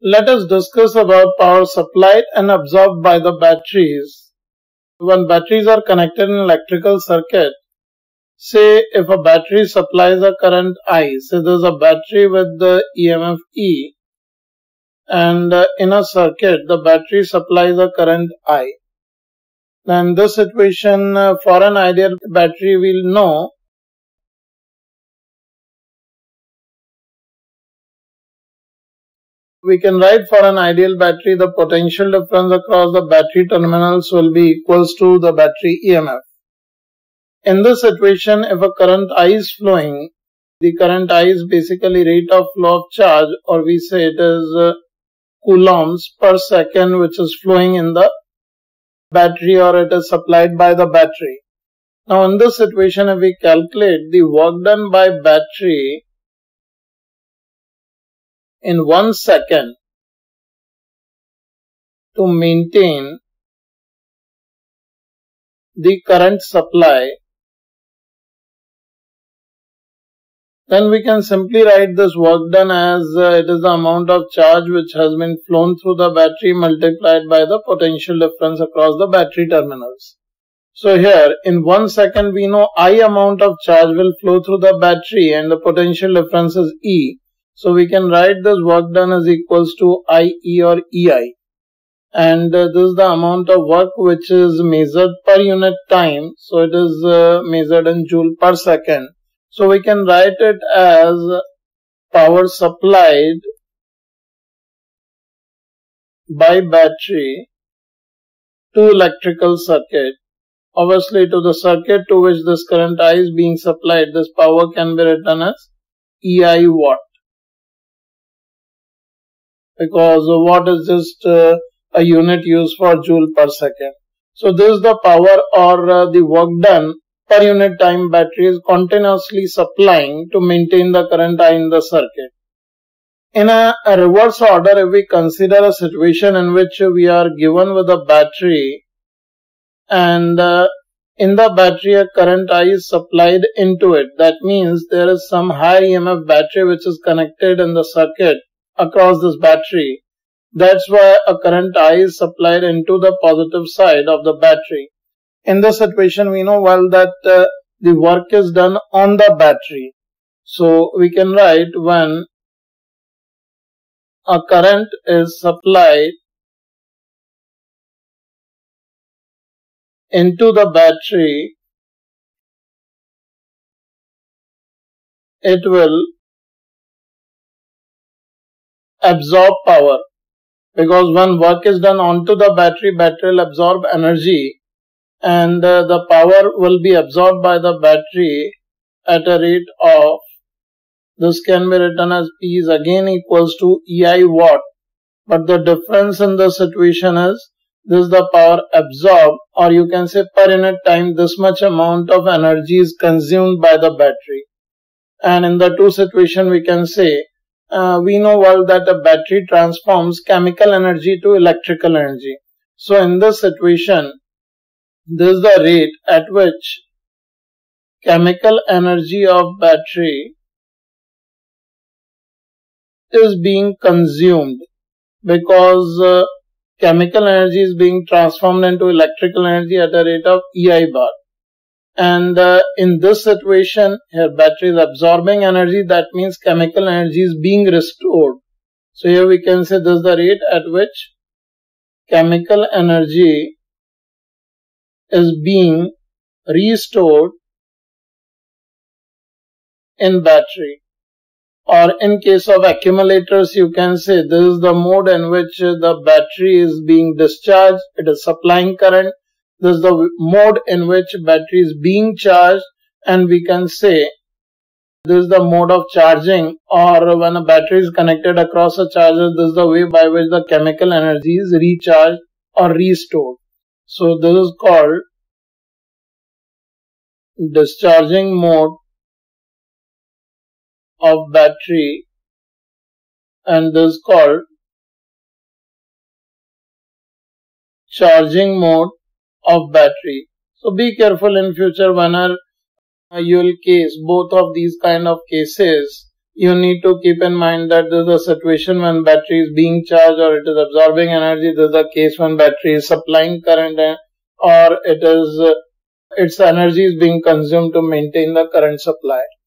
Let us discuss about power supplied and absorbed by the batteries. When batteries are connected in electrical circuit, say if a battery supplies a current I, say there is a battery with the EMF E, and in a circuit the battery supplies a current I. Then in this situation, for an ideal battery we'll know we can write for an ideal battery the potential difference across the battery terminals will be equals to the battery EMF. In this situation, if a current I is flowing, the current I is basically rate of flow of charge, or we say it is coulombs per second which is flowing in the battery, or it is supplied by the battery. Now in this situation, if we calculate the work done by battery in 1 second to maintain the current supply, then we can simply write this work done as it is the amount of charge which has been flown through the battery multiplied by the potential difference across the battery terminals. So here in 1 second we know I amount of charge will flow through the battery and the potential difference is E. So we can write this work done as equals to IE or EI. And this is the amount of work which is measured per unit time. So it is measured in joule per second. So we can write it as power supplied by battery to electrical circuit. Obviously to the circuit to which this current I is being supplied, this power can be written as EI watt. Because watt is just a unit used for joule per second. So this is the power or the work done per unit time battery is continuously supplying to maintain the current I in the circuit. In a reverse order, if we consider a situation in which we are given with a battery and in the battery a current I is supplied into it, that means there is some high EMF battery which is connected in the circuit across this battery. That's why a current I is supplied into the positive side of the battery. In this situation, we know well that the work is done on the battery. So we can write when a current is supplied into the battery, it will absorb power, because when work is done onto the battery, battery will absorb energy and the power will be absorbed by the battery at a rate of, this can be written as P is again equals to EI watt, but the difference in the situation is this is the power absorbed, or you can say per unit time this much amount of energy is consumed by the battery. And in the two situation we can say we know well that a battery transforms chemical energy to electrical energy. So in this situation, this is the rate at which chemical energy of battery is being consumed, because chemical energy is being transformed into electrical energy at a rate of EI bar. And in this situation, here battery is absorbing energy, that means chemical energy is being restored. So here we can say this is the rate at which chemical energy is being restored in battery. Or in case of accumulators, you can say this is the mode in which the battery is being discharged, it is supplying current. This is the mode in which battery is being charged, and we can say this is the mode of charging, or when a battery is connected across a charger, this is the way by which the chemical energy is recharged or restored. So this is called discharging mode of battery, and this is called charging mode of battery. So be careful in future whenever you will case both of these kind of cases. you need to keep in mind that there is a situation when battery is being charged or it is absorbing energy. This is the case when battery is supplying current or its energy is being consumed to maintain the current supply.